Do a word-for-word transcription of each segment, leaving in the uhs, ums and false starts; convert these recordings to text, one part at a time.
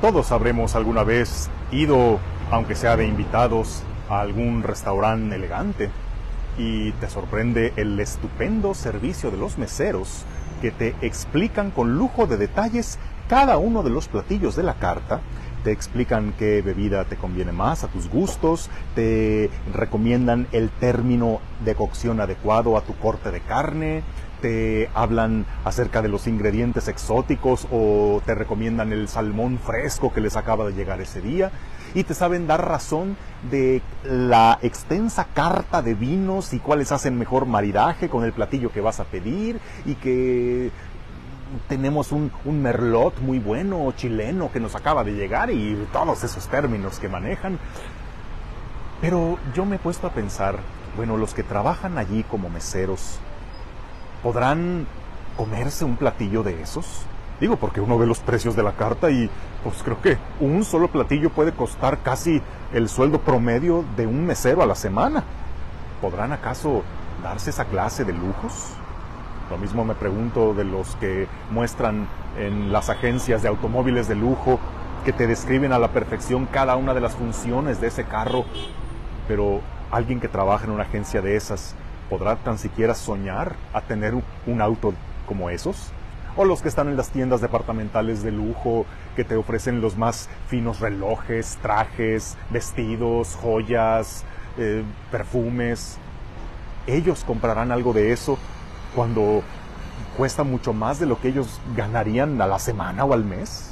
Todos habremos alguna vez ido, aunque sea de invitados, a algún restaurante elegante y te sorprende el estupendo servicio de los meseros que te explican con lujo de detalles cada uno de los platillos de la carta. Te explican qué bebida te conviene más a tus gustos, te recomiendan el término de cocción adecuado a tu corte de carne, te hablan acerca de los ingredientes exóticos o te recomiendan el salmón fresco que les acaba de llegar ese día y te saben dar razón de la extensa carta de vinos y cuáles hacen mejor maridaje con el platillo que vas a pedir y que tenemos un, un merlot muy bueno chileno que nos acaba de llegar y todos esos términos que manejan. Pero yo me he puesto a pensar, bueno, los que trabajan allí como meseros, ¿podrán comerse un platillo de esos? Digo, porque uno ve los precios de la carta y pues creo que un solo platillo puede costar casi el sueldo promedio de un mesero a la semana. ¿Podrán acaso darse esa clase de lujos? Lo mismo me pregunto de los que muestran en las agencias de automóviles de lujo, que te describen a la perfección cada una de las funciones de ese carro, pero alguien que trabaja en una agencia de esas, ¿podrá tan siquiera soñar a tener un auto como esos? O los que están en las tiendas departamentales de lujo, que te ofrecen los más finos relojes, trajes, vestidos, joyas, eh, perfumes. ¿Ellos comprarán algo de eso cuando cuesta mucho más de lo que ellos ganarían a la semana o al mes?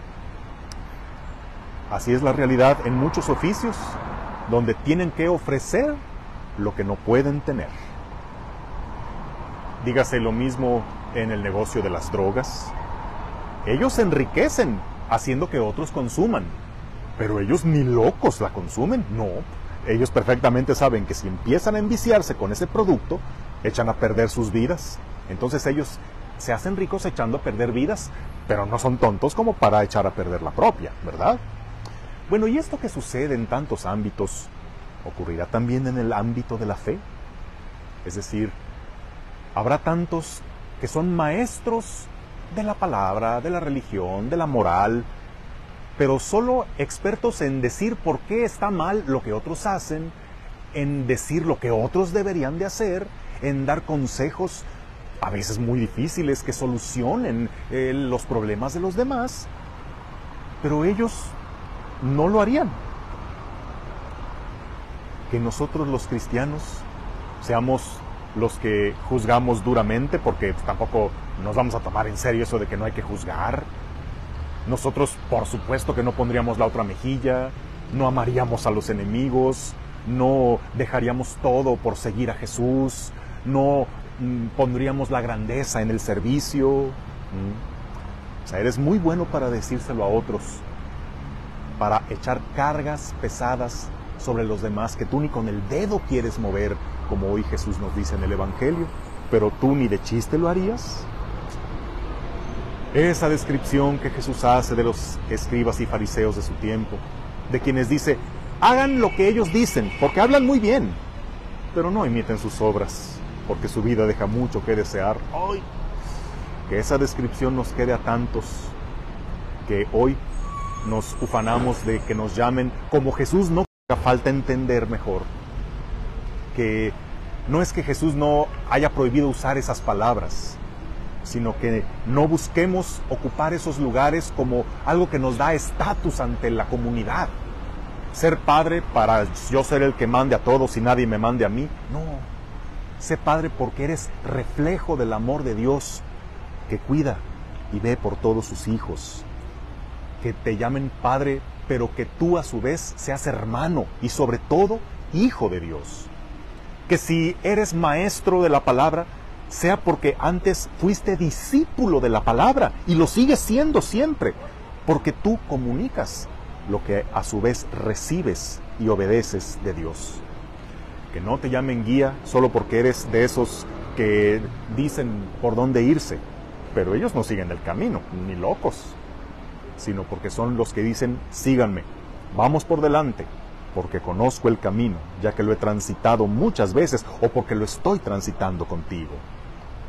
Así es la realidad en muchos oficios, donde tienen que ofrecer lo que no pueden tener. Dígase lo mismo en el negocio de las drogas. Ellos se enriquecen haciendo que otros consuman, pero ellos ni locos la consumen, no. Ellos perfectamente saben que si empiezan a enviciarse con ese producto, echan a perder sus vidas. Entonces ellos se hacen ricos echando a perder vidas, pero no son tontos como para echar a perder la propia, ¿verdad? Bueno, y esto que sucede en tantos ámbitos, ¿ocurrirá también en el ámbito de la fe? Es decir, habrá tantos que son maestros de la palabra, de la religión, de la moral, pero solo expertos en decir por qué está mal lo que otros hacen, en decir lo que otros deberían de hacer, en dar consejos a veces muy difíciles que solucionen eh, los problemas de los demás, pero ellos no lo harían. Que nosotros los cristianos seamos los que juzgamos duramente, porque tampoco nos vamos a tomar en serio eso de que no hay que juzgar. Nosotros, por supuesto, que no pondríamos la otra mejilla, no amaríamos a los enemigos, no dejaríamos todo por seguir a Jesús, no mm, pondríamos la grandeza en el servicio. Mm. O sea, eres muy bueno para decírselo a otros, para echar cargas pesadas sobre los demás que tú ni con el dedo quieres mover, como hoy Jesús nos dice en el Evangelio, pero tú ni de chiste lo harías. Esa descripción que Jesús hace de los escribas y fariseos de su tiempo, de quienes dice, hagan lo que ellos dicen, porque hablan muy bien, pero no imiten sus obras, porque su vida deja mucho que desear. ¡Ay! Que esa descripción nos quede a tantos que hoy nos ufanamos de que nos llamen como Jesús. No haga falta entender mejor que no es que Jesús no haya prohibido usar esas palabras, sino que no busquemos ocupar esos lugares como algo que nos da estatus ante la comunidad. Ser padre para yo ser el que mande a todos y nadie me mande a mí. No, sé padre porque eres reflejo del amor de Dios, que cuida y ve por todos sus hijos. Que te llamen padre, pero que tú a su vez seas hermano y sobre todo hijo de Dios. Que si eres maestro de la palabra, sea porque antes fuiste discípulo de la palabra y lo sigues siendo siempre, porque tú comunicas lo que a su vez recibes y obedeces de Dios. Que no te llamen guía solo porque eres de esos que dicen por dónde irse, pero ellos no siguen el camino, ni locos, sino porque son los que dicen, síganme, vamos por delante, porque conozco el camino, ya que lo he transitado muchas veces, o porque lo estoy transitando contigo.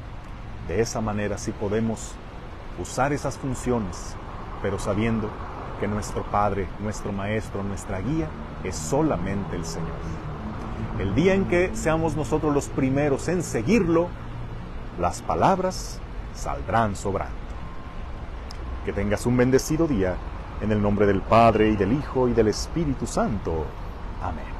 De esa manera sí podemos usar esas funciones, pero sabiendo que nuestro Padre, nuestro Maestro, nuestra guía es solamente el Señor. El día en que seamos nosotros los primeros en seguirlo, las palabras saldrán sobrando. Que tengas un bendecido día, en el nombre del Padre, y del Hijo, y del Espíritu Santo. Amén.